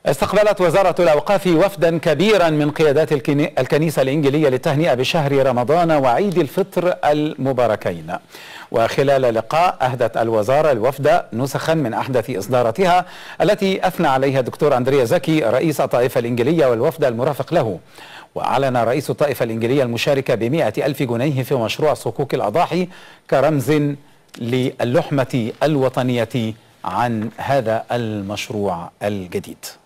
استقبلت وزارة الأوقاف وفدا كبيرا من قيادات الكنيسة الإنجيلية للتهنئة بشهر رمضان وعيد الفطر المباركين. وخلال لقاء أهدت الوزارة الوفد نسخا من أحدث إصداراتها التي أثنى عليها الدكتور أندريا زكي رئيس الطائفة الإنجيلية والوفد المرافق له. وأعلن رئيس الطائفة الإنجيلية المشاركة ب100,000 جنيه في مشروع صكوك الأضاحي كرمز للحمة الوطنية عن هذا المشروع الجديد.